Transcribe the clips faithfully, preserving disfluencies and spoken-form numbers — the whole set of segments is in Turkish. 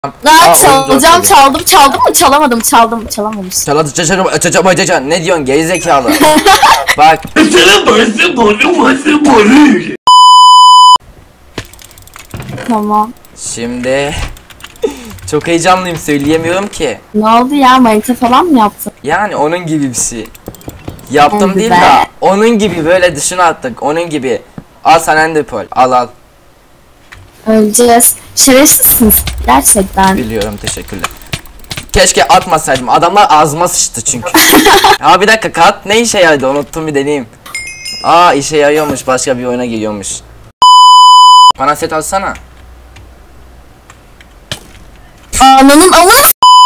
Daha Aa, çalacağım, çaldım, çaldım mı? Çalamadım, çaldım, çalamamış. Çaladı çaçarım çaçam çaçam ne diyorsun gerizekalı? Bak. Tamam. Şimdi çok heyecanlıyım, söyleyemiyorum ki. Ne oldu ya? Manita falan mı yaptın? Yani onun gibi bir şey. Yaptım Hadi değil be. de onun gibi, böyle dışına attık onun gibi. Al sen Enderpearl, al al. Öleceğiz. Şerefsizsiniz. Gerçekten. Biliyorum, teşekkürler. Keşke atmasaydım, adamlar ağzıma sıçtı çünkü. Ha bir dakika, kat ne işe yaradı, unuttum, bir deneyeyim. Aa, işe yarıyormuş, başka bir oyuna geliyormuş. Bana set alsana. Ananın amına.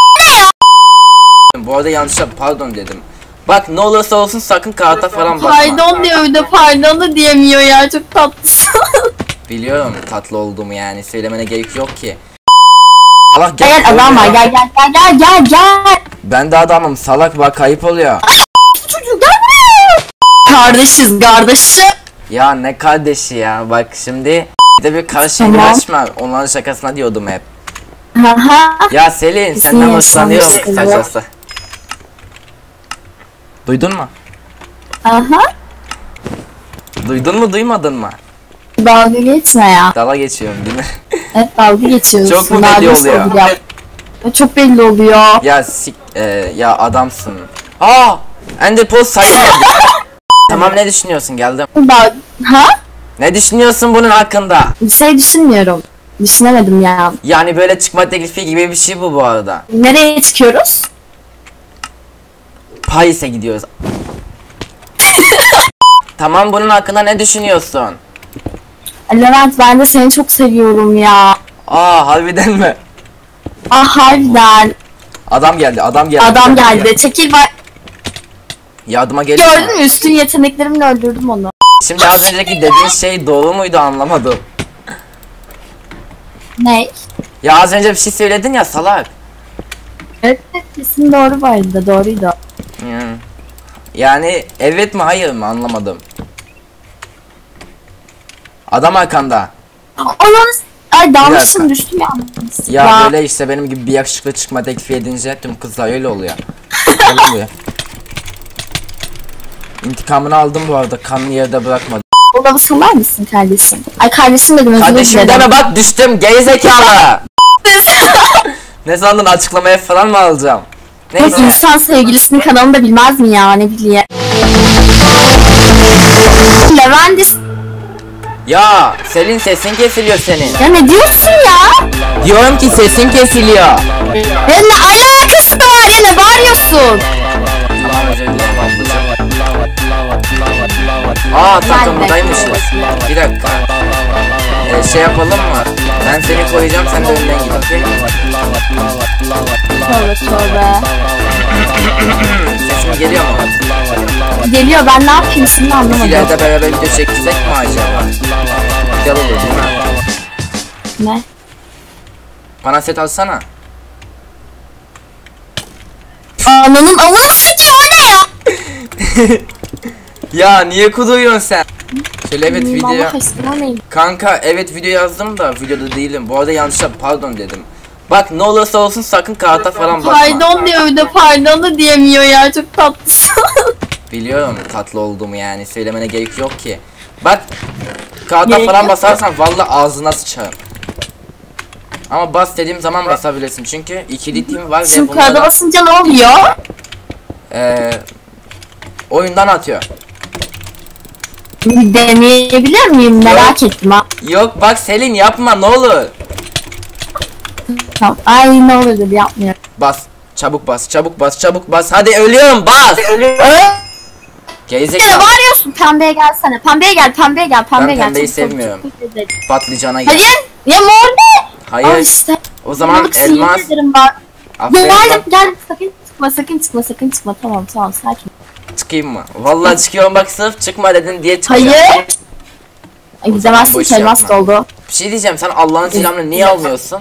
Bu arada yanlışlıkla pardon dedim. Bak, ne olursa olsun sakın kağıta falan bakma. Pardon diyor, bir de pardon da diyemiyor ya, çok tatlısın. Biliyorum tatlı olduğumu, yani söylemene gerek yok ki. Allah gel, Gel adam var, gel gel gel gel gel gel. Ben de adamım, salak, bak kayıp oluyor. Çocuğu gel buraya. Kardeşiz kardeşim. Ya ne kardeşi ya, bak şimdi bir de bir karşıya Tamam. açma, onların şakasına diyordum hep. Haha. Ya Selin, Kesin senden yaşanmış hoşlanıyorum ya. kısacası. Duydun mu? Aha. Duydun mu, duymadın mı? Dalga geçme ya. Dala geçiyorum değil mi? Evet, dalga geçiyorsun. Çok mu Dalga belli oluyor? oluyor. Ya, çok belli oluyor. Ya sik, e, ya adamsın. Aa, Enderpearl sayılmadı. Tamam, ne düşünüyorsun, geldim. Dal ha? Ne düşünüyorsun bunun hakkında? Bir şey düşünmüyorum. Düşünemedim ya. Yani böyle çıkma teklifi gibi bir şey bu bu arada. Nereye çıkıyoruz? Paris'e gidiyoruz. Tamam, bunun hakkında ne düşünüyorsun? Levent, ben de seni çok seviyorum ya. Aa, harbiden mi? Ah harbiden. Adam geldi, adam geldi. Adam geldi. Çekil bak. Yardıma geliyor. Gördün mü? Üstün yeteneklerimle öldürdüm onu. Şimdi az önceki dediğin şey doğru muydu, anlamadım. Ne? Ya az önce bir şey söyledin ya, salak. Evet, kesin doğru bu arada. Doğruydu. Hmm. Yani evet mi hayır mı, anlamadım. Adam arkanda. Allah'ım. Ay dalmışım, dakika. düştüm ya. Ya, böyle işte benim gibi bir yakışıklı çıkma teklifi edince tüm kızlar öyle oluyor. Öyle oluyor. İntikamını aldım bu arada, kanlı yerde bırakmadım. O lafı sallar mısın kardeşim? Ay kardeşim dedim, özür Kardeşim dilerim. deme, bak düştüm gerizekalı. Ne sandın, açıklamaya falan mı alacağım? Yok, Neyse. insan sevgilisinin kanalını da bilmez mi ya, ne bileyim. Levendis. Ya Selin, sesin kesiliyor senin. Ya ne diyorsun ya? Diyorum ki sesin kesiliyor. Ya ne alakası var ya, ne bağırıyorsun? Tamam, özür dilerim ablacığım. Aa, takımdaymışız. Bir dakika. Ee, şey yapalım mı? Ben seni koyacağım, sen de önden git, okey? Tövbe tövbe. Sesim geliyor mu? Geliyor, ben ne yapayım şimdi anlamadım. İleride beraber video çeksek mi acaba? Güzel olur değil mi? Ne? Bana set alsana. Ananın amına sikeyim, o ne ya? Ya niye kuduruyorsun sen? Şöyle evet Hmm, video. Allah aşkına, o ne? Kanka evet video yazdım da videoda değilim. Bu arada yanlışlıkla pardon dedim. Bak, ne olursa olsun sakın kağıta falan bakma. Pardon diyor, bir de pardon da diyemiyor ya, çok tatlısın. Biliyorum tatlı olduğumu, yani söylemene gerek yok ki. Bak, kağıta Gerek falan yok. basarsan vallahi ağzına sıçarım. Ama bas dediğim zaman basabilirsin, çünkü ikili team var ve Şimdi kağıda bunlara basınca ne oluyor? eee oyundan atıyor. Bir deneyebilir miyim, merak ettim ha. Yok bak Selin, yapma ne olur. Tamam. Ay ne olur dedi, yapmıyorum. Bas, çabuk bas, çabuk bas, çabuk bas. Hadi ölüyorum, bas. Ne Gerizekalı. bağırıyorsun? Pembeye gelsene. Pembeye gel, pembeye gel, pembeye gel. pembeyi Çabuk, çabuk, sevmiyorum. çabuk, çabuk, çabuk. Patlıcana gel. Hayır. Ya mor ne? Hayır. Al işte. O zaman Balıksın, elmas. yemin ederim bak. Aferin, Gel bak. gel, sakın çıkma, sakın çıkma, sakın çıkma. Tamam tamam, sakin. Çıkayım mı? Vallahi çıkıyorum, bak sırf çıkma dedin diye çıkacağım. Hayır. Ay, O zaman gidemezsin, boş elmas yapma. doldu. Bir şey diyeceğim, sen Allah'ın silahını niye almıyorsun?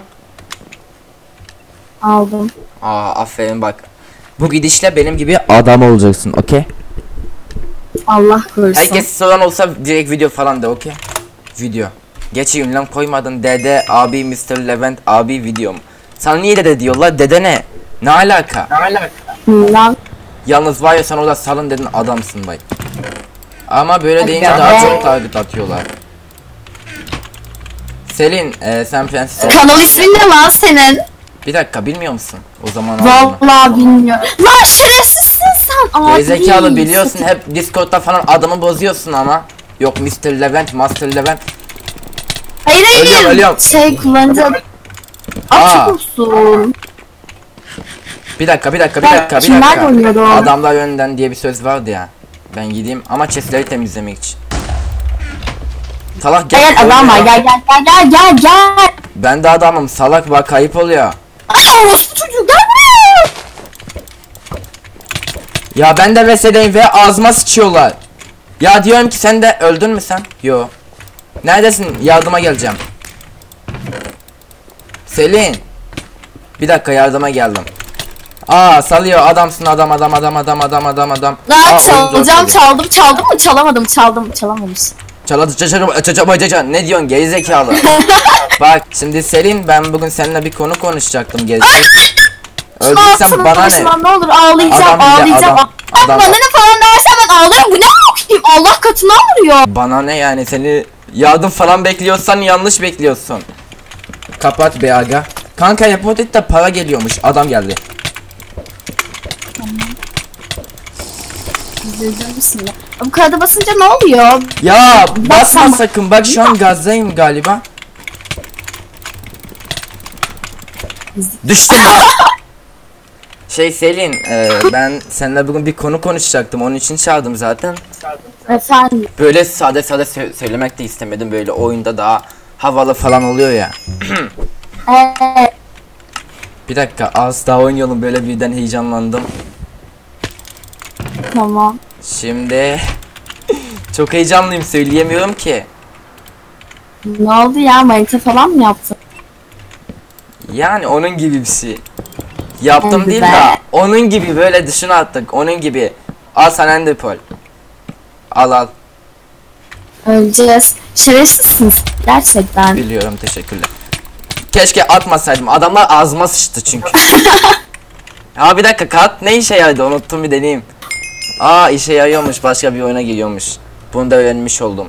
Aldım. Aa, aferin bak. Bu gidişle benim gibi adam olacaksın, okey? Allah korusun. Herkes soran olsa direkt video falan de, okey? Video. Geç ünlem koymadın, dede abi, mister Levent abi videom. Sana niye dede diyorlar? Dede ne? Ne alaka? Bilmem. Yalnız var ya sen orada salın dedin adamsın bay. Ama böyle Hadi deyince be. daha çok target atıyorlar. Selin e, sen prenses ol. Kanal ismin ne lan senin? Bir dakika bilmiyor musun? O zaman aldığını. Vallahi bilmiyorum. Lan şerefsizsin sen. Abi. Gerizekalı biliyorsun hep Discord'da falan adamı bozuyorsun ama. Yok mister Levent, Master Levent. Hayır hayır. Ölüyorum, ölüyorum. Şey kullanacağım. Aa. Açık olsun. Bir dakika bir dakika bir Ben dakika bir kimler dakika. oynuyorum? Adamlar önden diye bir söz vardı ya. Ben gideyim ama chestleri temizlemek için. Salak Gel gel. adam var oyna. gel gel gel gel gel gel. Ben de adamım salak bak kayıp oluyor. Aa orospu çocuğu gel buraya. Ya ben de vesedeyim ve ağzıma sıçıyorlar. Ya diyorum ki sen de öldün mü sen? Yo. Neredesin? Yardıma geleceğim. Selin. Bir dakika yardıma geldim. Aa salıyor adamsın adam adam adam adam adam adam adam. Lan Aa, oyun çalacağım zor çaldım çaldım mı çalamadım çaldım çalamamış. Çaladı çaçaca çaçaca çaça ne diyorsun gerizekalı. Bak şimdi Selin ben bugün seninle bir konu konuşacaktım gerizekalı. Öldüysen Altına bana ne? konuşma, ne olur ağlayacağım Adam bir de ağlayacağım. adam- Bak adam- bana ne falan dersen ben ağlarım bu ne yapayım Allah katından vuruyor. Bana ne yani seni yardım falan bekliyorsan yanlış bekliyorsun. Kapat be aga. Kanka Yapodit'te para geliyormuş. Adam geldi. Üzüldün müsün ya? Bu kağıda basınca ne oluyor? Ya basma Baksana. sakın. Bak şu an gazdayım galiba. Düştüm ha. Şey Selin, e, ben seninle bugün bir konu konuşacaktım. Onun için çağırdım zaten. Efendim. Böyle sade sade sö- söylemek de istemedim. Böyle oyunda daha havalı falan oluyor ya. Eee Bir dakika az daha oynayalım. Böyle birden heyecanlandım. tamam. Şimdi çok heyecanlıyım söyleyemiyorum ki. Ne oldu ya manita falan mı yaptın? Yani onun gibi bir şey. Yaptım Hadi değil be. de onun gibi böyle düşün attık. Onun gibi. Al sen Enderpearl. Al al. Öleceğiz. Şerefsizsiniz gerçekten. Biliyorum teşekkürler. Keşke atmasaydım. Adamlar ağzıma sıçtı çünkü. Ha bir dakika kat ne işe yaradı unuttum bir deneyeyim. Aa işe yarıyormuş başka bir oyuna geliyormuş. Bunu da öğrenmiş oldum.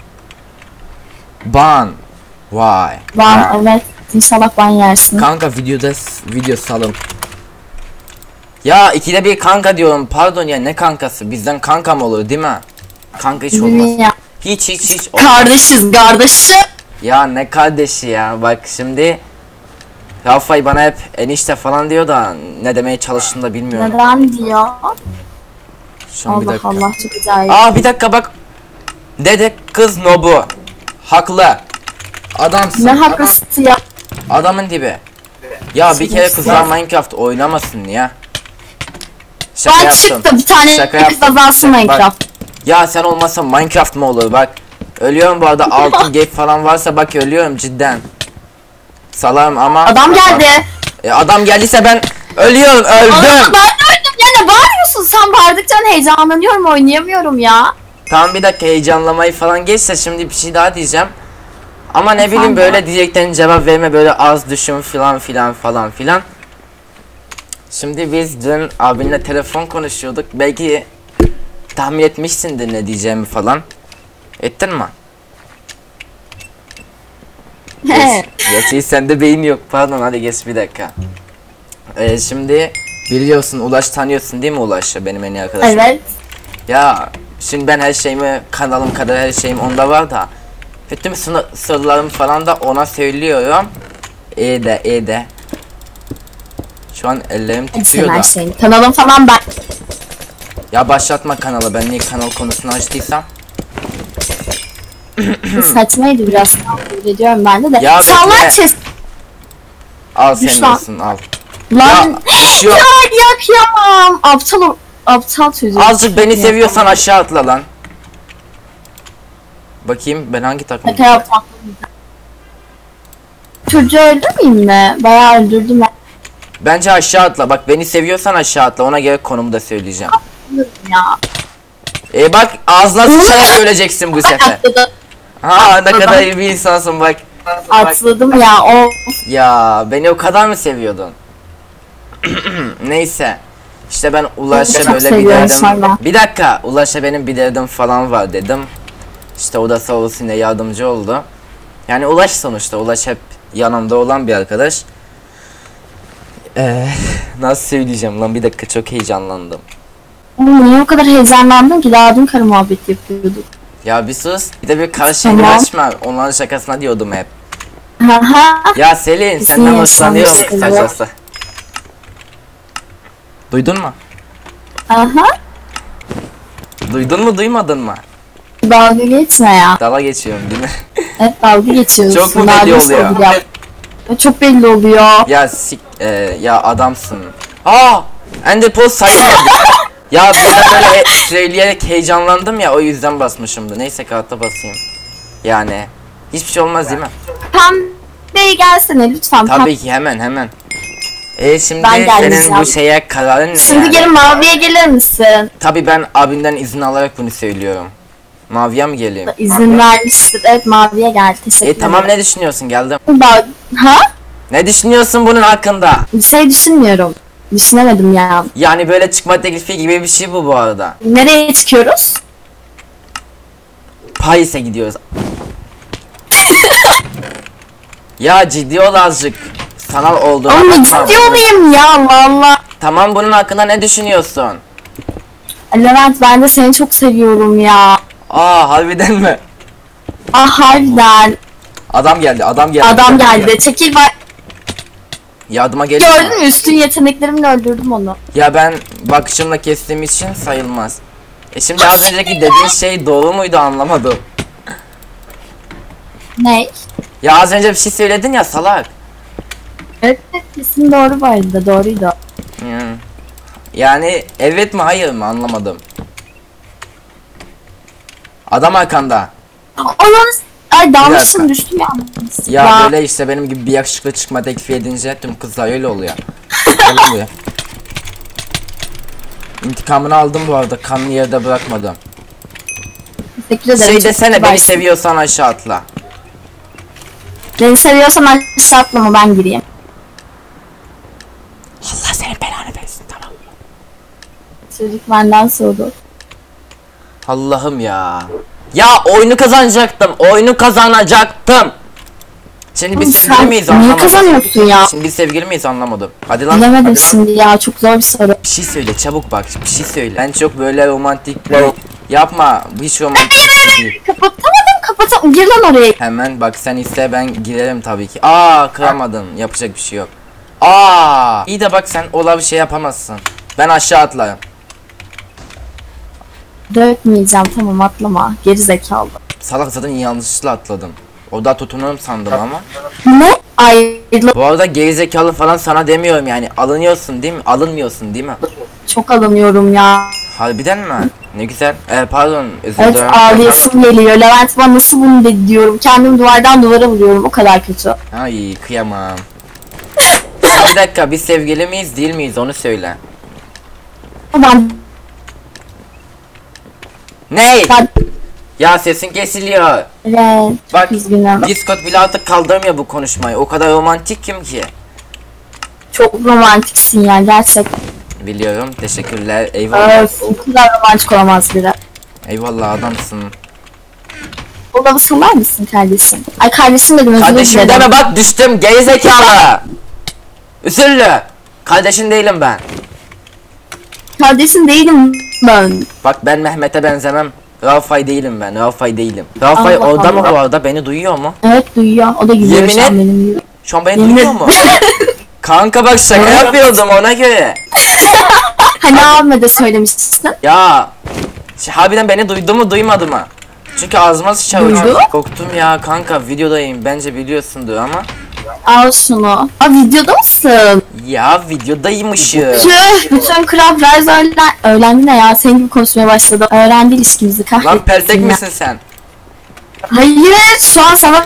Ban. Vay. Ban evet. İnşallah ban yersin. Kanka videoda video salın. Ya ikide bir kanka diyorum pardon ya ne kankası bizden kanka mı olur değil mi? Kanka hiç olmaz. Ya. Hiç hiç hiç olmaz. Kardeşiz kardeşim. Ya ne kardeşi ya bak şimdi Rafay bana hep enişte falan diyor da ne demeye çalıştığını da bilmiyorum. Neden diyor? Şu an bir Allah dakika. Allah çok acayip. Aa bir dakika bak. Dede kız Nobu. Haklı. Adamsın. Ne haklısın ya. Adamın dibi. Ya bir kere kızlar Minecraft oynamasın ya. Şaka Ben yaptım. çıktı bir tane Şaka kız yaptım. azansın Bak, Minecraft. Ya sen olmazsa Minecraft mı olur bak. Ölüyorum bu arada altın gate falan varsa bak ölüyorum cidden. Salarım ama. Adam geldi. E, adam geldiyse ben ölüyorum Aa, öldüm. ben de öldüm ya ne bağırıyorsun sen bağırdıkça heyecanlanıyorum oynayamıyorum ya. Tamam bir dakika heyecanlamayı falan geçse şimdi bir şey daha diyeceğim. Ama ne bileyim Efendim? böyle diyecekten cevap verme böyle az düşün filan filan falan filan. Şimdi biz dün abinle telefon konuşuyorduk. Belki tahmin etmişsindir ne diyeceğimi falan. Ettin mi? Geç, gerçi sende beyin yok. Pardon hadi geç bir dakika. Ee, şimdi biliyorsun Ulaş tanıyorsun değil mi Ulaş'ı benim en iyi arkadaşım. Evet. Ya şimdi ben her şeyimi kanalım kadar her şeyim onda var da bütün sır- sırlarımı falan da ona söylüyorum. İyi de iyi de. Şu an ellerim Hadi titriyor sen her da. şeyin. Kanalım falan ben. Ya başlatma kanalı ben niye kanal konusunu açtıysam. Saçmaydı biraz. Kabul ediyorum ben de de. Ya Sallar bekle. çes. Al Düş senin lan. olsun al. Lan. Ya, şu- Ya ya kıyamam. Aptal o- aptal çocuk. Azıcık beni Ya. seviyorsan aşağı atla lan. Bakayım ben hangi takım? Şaka yaptım. Çocuğu öldürmeyeyim mi? Bayağı öldürdüm ben. Bence aşağı atla. Bak beni seviyorsan aşağı atla. Ona göre konumu da söyleyeceğim. Ya. E bak ağzına sıçarak öleceksin bu sefer. Ha ne kadar iyi bir insansın bak. Atladım ya o. Ya beni o kadar mı seviyordun? Neyse. İşte ben Ulaş'a Çok böyle bir seviyorum derdim. sonra. Bir dakika, Ulaş'a benim bir derdim falan var dedim. İşte o da sağ olsun yine yardımcı oldu. Yani Ulaş sonuçta, Ulaş hep yanımda olan bir arkadaş. Ee, nasıl söyleyeceğim lan, bir dakika, çok heyecanlandım. Oğlum niye o kadar heyecanlandın ki? Daha dün karı muhabbeti yapıyorduk. Ya bir sus, bir de bir karşı Tamam. açma, onların şakasına diyordum hep. Haha. Ya Selin, Kesin senden yaşanmış hoşlanıyorum oluyor. kısacası. Duydun mu? Aha. Duydun mu, duymadın mı? Dalga geçme ya. Dala geçiyorum değil mi? Hep dalga geçiyorsun. Çok mu Daha belli nasıl oluyor? ya? Ya çok belli oluyor. Ya sik, e, ya adamsın. Aa, Enderpearl sayılmadı. Ya birden böyle he- söyleyerek heyecanlandım ya, o yüzden basmışımdı. Neyse, kağıtta basayım. Yani hiçbir şey olmaz değil mi? Pembeye gelsene lütfen. Tabii ki, hemen hemen. E şimdi Ben senin gelmeyeceğim. bu şeye kararın ne Şimdi yani? geri maviye gelir misin? Tabii ben abinden izin alarak bunu söylüyorum. Maviye mi geleyim? İzin vermiştir. Evet maviye gel. Teşekkür E tamam, ederim. ne düşünüyorsun, geldim. Bak. Ha? Ne düşünüyorsun bunun hakkında? Bir şey düşünmüyorum. Düşünemedim ya. Yani böyle çıkma teklifi gibi bir şey bu bu arada. Nereye çıkıyoruz? Paris'e gidiyoruz. Ya ciddi ol azıcık. Sanal olduğunu Ama anlatma. ciddi olayım ya valla. Tamam, bunun hakkında ne düşünüyorsun? Levent ben de seni çok seviyorum ya. Aa, harbiden mi? Ah harbiden. Adam geldi, adam geldi. Adam geldi. Çekil bak. Yardıma geldi. Gördün mü? Üstün yeteneklerimle öldürdüm onu. Ya ben bakışımla kestiğim için sayılmaz. E şimdi az önceki dediğin şey doğru muydu, anlamadım. Ne? Ya az önce bir şey söyledin ya, salak. Evet kesin doğru vardı. Doğruydu. Hmm. Yani evet mi hayır mı, anlamadım. Adam arkanda. Onun ay dalmışsın dakika. düştüm ya. Ya böyle işte benim gibi bir yakışıklı çıkma teklifi edince tüm kızlar öyle oluyor. Öyle oluyor. İntikamını aldım bu arada, kanlı yerde bırakmadım. Teşekkür ederim. Şey çok desene, beni kibarsın. seviyorsan aşağı atla. Beni seviyorsan aşağı atlama ben gireyim. Allah senin belanı versin, tamam. Çocuk benden sordu. Allah'ım ya. Ya oyunu kazanacaktım, oyunu kazanacaktım. Şimdi biz Oğlum sevgili sen miyiz, niye anlamadım. kazanıyorsun ya? Şimdi biz sevgili miyiz, anlamadım. Hadi lan. Bilemedim hadi lan. şimdi ya çok zor bir soru. Bir şey söyle çabuk, bak bir şey söyle. Ben çok böyle romantik bir... Yapma, bu hiç romantik bir şey değil. Kapatamadım kapatam. Gir lan oraya. Hemen bak, sen iste ben girerim tabii ki. Aa, kıramadın, yapacak bir şey yok. Aa, iyi de bak sen ola bir şey yapamazsın. Ben aşağı atlarım. Dövmeyeceğim tamam atlama. Geri zekalı. Salak, zaten yanlışlıkla atladım. Oda tutunurum sandım ama. Ne? Ayrılık Bu arada gerizekalı falan sana demiyorum yani. Alınıyorsun değil mi? Alınmıyorsun değil mi? çok alınıyorum ya. Harbiden mi? Ne güzel. Ee, pardon, özür Evet dilerim. ağlayasım geliyor. Levent bana nasıl bunu dedi diyorum. Kendimi duvardan duvara vuruyorum. O kadar kötü. Ay, kıyamam. Bir dakika, biz sevgili miyiz değil miyiz, onu söyle. Ben, Ne? ben Ya sesin kesiliyor. evet. Bak, Üzgünüm. Discord bile artık kaldırmıyor bu konuşmayı. O kadar romantikim ki. Çok romantiksin ya gerçekten. Biliyorum, teşekkürler, eyvallah. Öf, o kadar romantik olamaz biri. Eyvallah, adamsın. O lavı salar mısın kardeşim? Ay kardeşim dedim özür Kardeşim dilerim. deme, bak düştüm gerizekalı. Üzüllü. Kardeşin değilim ben. Kardeşin değilim ben. Bak, ben Mehmet'e benzemem. Rafay değilim ben, Rafay değilim. Rafay Allah orada mı Allah. bu arada, beni duyuyor mu? Evet duyuyor. O da gülüyor Yemin şu an et. benim gibi. Şu an beni Yemin duyuyor et. mu? Kanka bak, şaka yapıyordum ona göre. Hani abime de söylemiştin. Ya şey, harbiden beni duydu mu duymadı mı? Çünkü ağzıma sıçar. Duydu. Korktum ya kanka, videodayım, bence biliyorsundur ama. Al şunu. Aa videoda mısın? Ya videodaymışım. Tüh. Bütün Craft Rise öğlen... Öğlendi ne ya? Senin gibi konuşmaya başladı. Öğrendi ilişkimizi kahretsin Lan peltek ya. misin sen? Hayır. Şu an sana...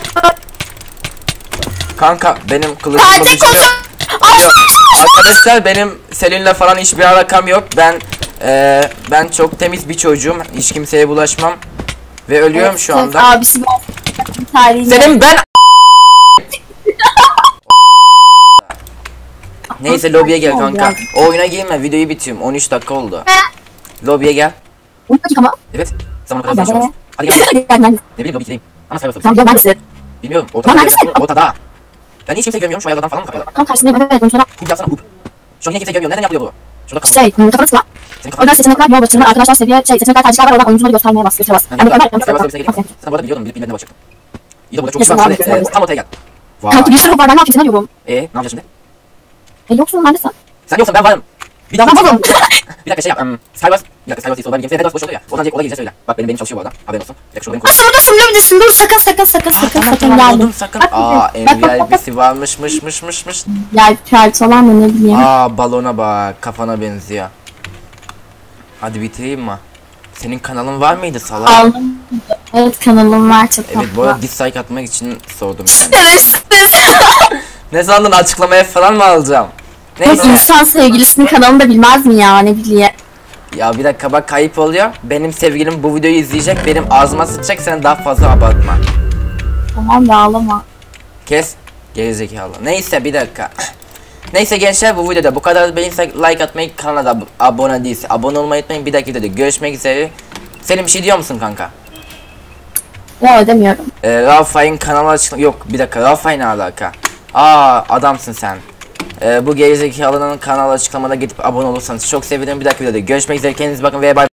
Kanka benim kılıcımı Peltek düşme. olsun. Ay, Yok. Arkadaşlar, benim Selin'le falan hiçbir alakam yok. Ben eee ben çok temiz bir çocuğum. Hiç kimseye bulaşmam. Ve ölüyorum şu evet, anda. Abisi ben... Tarihini... Senin ben Neyse lobiye gel kanka. O oyuna girme, videoyu bitiyorum. on üç dakika oldu. Lobiye gel. on dakika mı? Evet. Zaman kadar konuşuyoruz. Hadi gel. Ben Ne bileyim lobi gideyim. Ama sayfa Tamam gel neredesin? bilmiyorum. Lan Ortada. neredesin? Ortada. Ben hiç kimse görmüyorum. Şu ayarlardan falan mı kapıyorlar? Tam karşısındayım evet evet. Sonra Hub yapsana hub. Şu an niye kimse görmüyor? Neden yapılıyor bu? Şurada kapat. şey kafanı tıkla. Senin kapat. Oradan seçenekler yol başarılı arkadaşlar seviye şey seçenekler tercihler var oradan oyuncuları göstermeye bas. Götüre bas. Yani Ömer Sen varsa bir gireyim. Sen bu arada biliyordum. Bilip bilmeden bakacaktım. İyi de burada çok Neyse, güzel. Hadi abi, evet. tam ortaya gel. Vay. kanka bir sürü var ben ne yapayım sen yokum. Eee ne yapacağız şimdi? E yoksun neredesin? Sen yoksa ben varım. Bir daha Ben bak. varım. Bir dakika şey yap. Um, Skywars. Bir dakika Skywars değil. Sonra benim Federados boş oluyor ya. Oradan direkt oraya gireceğiz öyle. Bak benim benim çalışıyor bu arada. Haberin olsun. Bir dakika şurada benim Aa sen oradasın lobidesin dur sakın sakın sakın sakın Tamam sakın tamam geldim. oğlum sakın. Bak, Aa bak, bak, bak, bak. M V I P'si varmış mış mış mış mış. Ya pert olan mı ne bileyim. Aa balona bak. Kafana benziyor. Hadi bitireyim mi? Senin kanalın var mıydı salak? Aldım. Evet kanalım var çok Evet bu tatlı. arada dislike atmak için sordum yani. Evet. Ne sandın açıklamaya falan mı alacağım? Yok Neyse. insan sevgilisinin kanalını da bilmez mi ya ne bileyim. Ya bir dakika bak kayıp oluyor. Benim sevgilim bu videoyu izleyecek. Benim ağzıma sıçacak. Sen daha fazla abartma. Tamam da ağlama. Kes. Gerizekalı. Neyse bir dakika. Neyse gençler bu videoda bu kadar. Beğenirsek like atmayı, kanala da ab- abone değilse abone olmayı unutmayın. Bir dahaki videoda görüşmek üzere. Senin bir şey diyor musun kanka? Yok demiyorum. Ee, Rafay'ın kanalı açık... Yok bir dakika Rafay ne alaka? Aa adamsın sen. Ee, bu gerizekalının kanal açıklamada gidip abone olursanız çok sevinirim. Bir dahaki videoda görüşmek üzere. Kendinize bakın ve bye.